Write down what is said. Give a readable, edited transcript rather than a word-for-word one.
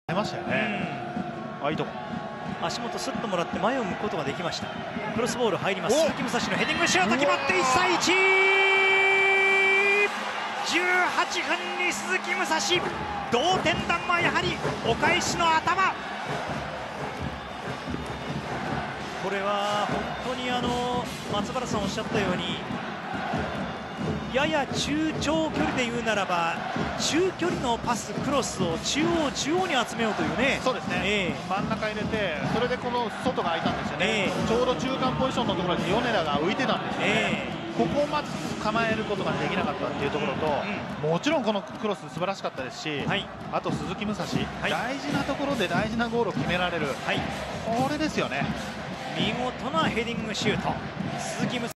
出ましたよね。いいとこ。 足元すっともらって前を向くことができました。クロスボール入ります。鈴木武蔵のヘディングシュート決まって1対1。18分に鈴木武蔵同点弾はやはりお返しの頭。これは本当に松原さんおっしゃったようにやや中長距離で言うならば中距離のパスクロスを中央に集めようというね。 そうですね、真ん中入れてそれでこの外が空いたんですよね、ちょうど中間ポジションのところに米田が浮いてたんですよね、ここをまず構えることができなかったっていうところと、もちろんこのクロス素晴らしかったですし、あと鈴木武蔵、大事なところで大事なゴールを決められる、これですよね。 見事なヘディングシュート鈴木武蔵